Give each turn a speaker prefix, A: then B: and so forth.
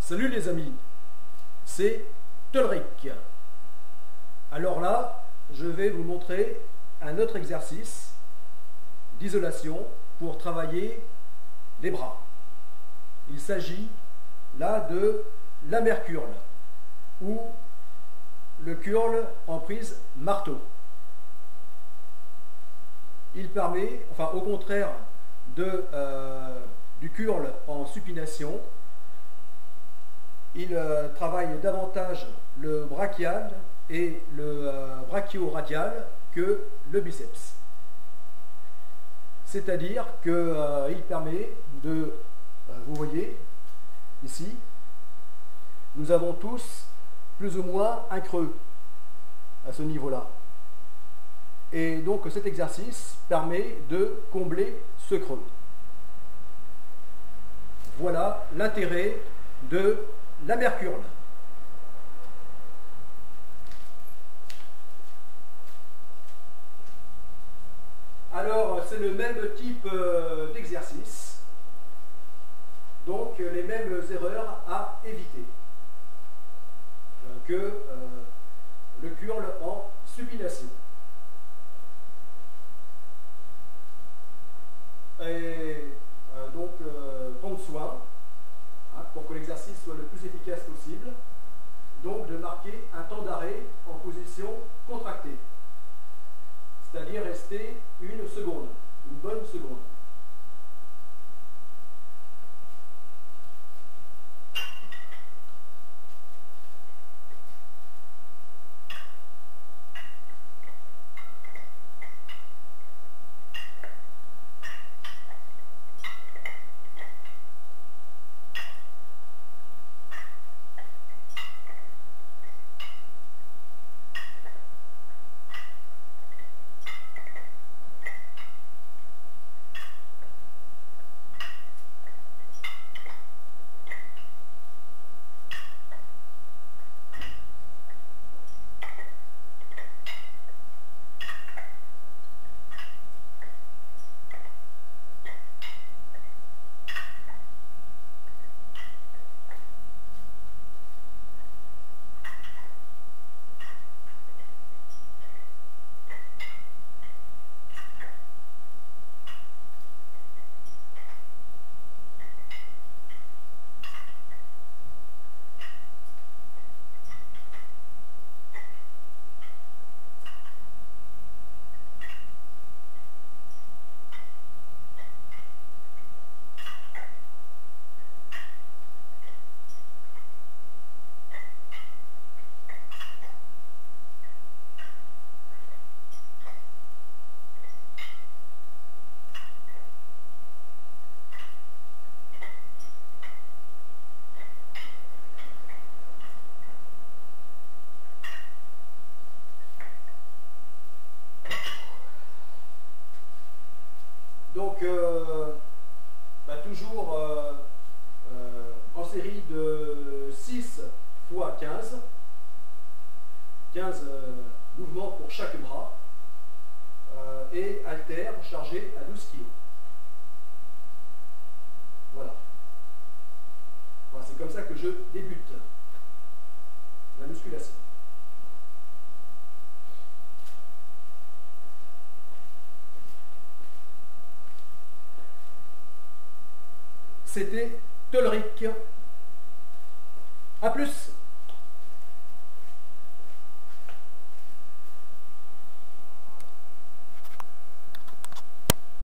A: Salut les amis, c'est Tolric. Alors là, je vais vous montrer un autre exercice d'isolation pour travailler les bras. Il s'agit là de la curl ou le curl en prise marteau. Il permet, enfin au contraire du curl en supination, il travaille davantage le brachial et le brachio-radial que le biceps. C'est-à-dire qu'il permet de, vous voyez ici, nous avons tous plus ou moins un creux à ce niveau-là. Et donc cet exercice permet de combler ce creux. Voilà l'intérêt de la curl. Alors c'est le même type d'exercice, donc les mêmes erreurs à éviter que le curl en supination. Et donc prendre soin pour que l'exercice soit le plus efficace possible, donc de marquer un temps d'arrêt en position contractée, c'est-à-dire rester une seconde, une bonne seconde. Donc, toujours en série de 6 fois 15, 15 mouvements pour chaque bras, et haltère chargé à 12 kg. Voilà. Enfin, c'est comme ça que je débute la musculation. C'était Tolric. A plus.